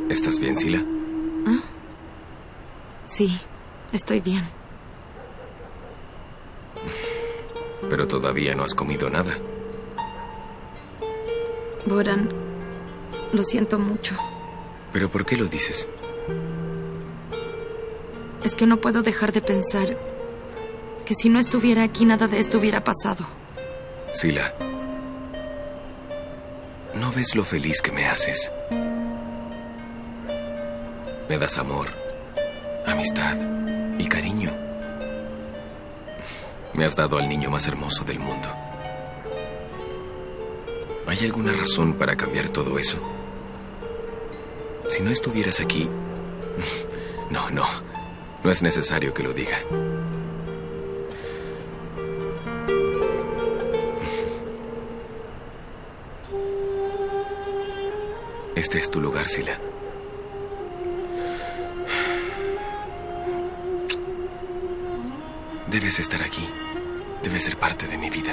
¿Estás bien, Sila? ¿Ah? Sí, estoy bien. Pero todavía no has comido nada. Boran, lo siento mucho. ¿Pero por qué lo dices? Es que no puedo dejar de pensar que si no estuviera aquí, nada de esto hubiera pasado. Sila, ¿no ves lo feliz que me haces? Me das amor, amistad y cariño. Me has dado al niño más hermoso del mundo. ¿Hay alguna razón para cambiar todo eso? Si no estuvieras aquí... No es necesario que lo diga. Este es tu lugar, Sila. Debes estar aquí. Debes ser parte de mi vida.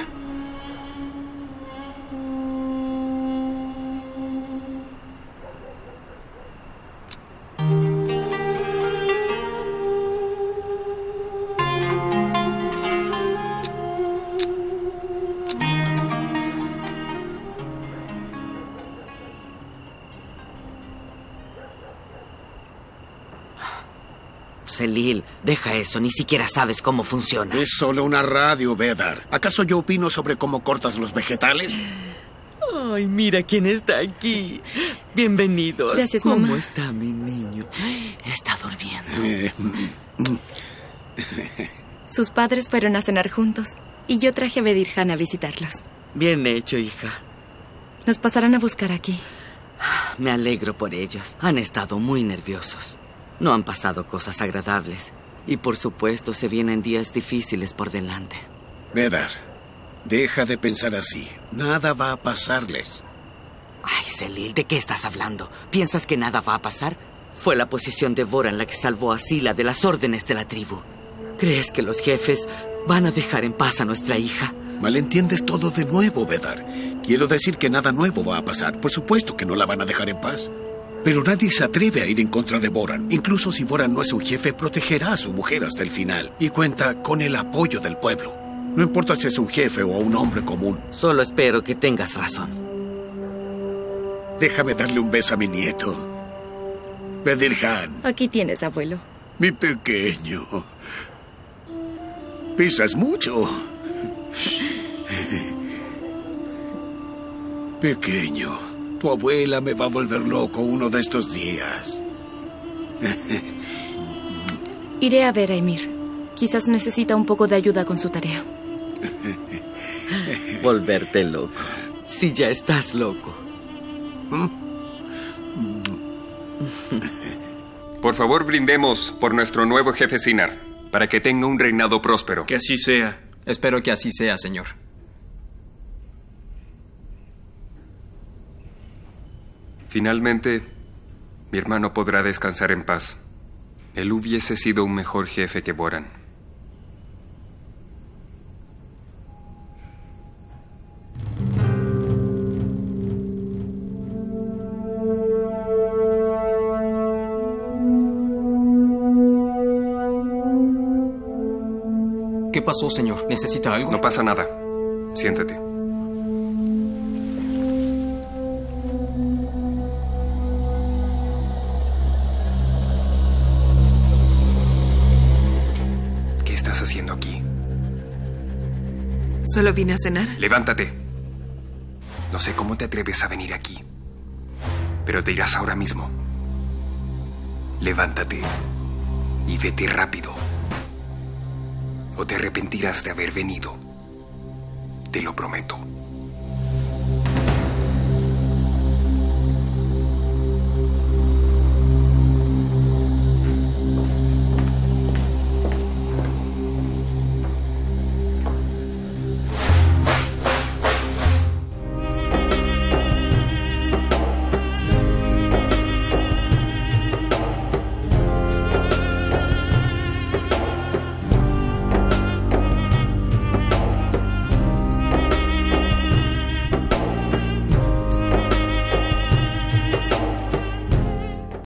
Selil, deja eso, ni siquiera sabes cómo funciona. Es solo una radio, Vedar. ¿Acaso yo opino sobre cómo cortas los vegetales? Ay, mira quién está aquí. Bienvenidos. Gracias, mamá. ¿Cómo está mi niño? Está durmiendo. Sus padres fueron a cenar juntos y yo traje a Bedirhan a visitarlos. Bien hecho, hija. Nos pasarán a buscar aquí. Me alegro por ellos. Han estado muy nerviosos. No han pasado cosas agradables. Y por supuesto se vienen días difíciles por delante. Vedar, deja de pensar así. Nada va a pasarles. Ay, Selil, ¿de qué estás hablando? ¿Piensas que nada va a pasar? Fue la posición de Boran la que salvó a Sila de las órdenes de la tribu. ¿Crees que los jefes van a dejar en paz a nuestra hija? Malentiendes todo de nuevo, Vedar. Quiero decir que nada nuevo va a pasar. Por supuesto que no la van a dejar en paz. Pero nadie se atreve a ir en contra de Boran. Incluso si Boran no es un jefe, protegerá a su mujer hasta el final. Y cuenta con el apoyo del pueblo. No importa si es un jefe o un hombre común. Solo espero que tengas razón. Déjame darle un beso a mi nieto. Bedirhan. Aquí tienes, abuelo. Mi pequeño. Pesas mucho. Pequeño, tu abuela me va a volver loco uno de estos días. Iré a ver a Ymir. Quizás necesita un poco de ayuda con su tarea. Volverte loco. Si ya estás loco. Por favor, brindemos por nuestro nuevo jefe Sinar, para que tenga un reinado próspero. Que así sea. Espero que así sea, señor. Finalmente, mi hermano podrá descansar en paz. Él hubiese sido un mejor jefe que Boran. ¿Qué pasó, señor? ¿Necesita algo? No pasa nada. Siéntate. ¿Qué estás haciendo aquí? Solo vine a cenar. Levántate. No sé cómo te atreves a venir aquí, pero te irás ahora mismo. Levántate y vete rápido, o te arrepentirás de haber venido. Te lo prometo.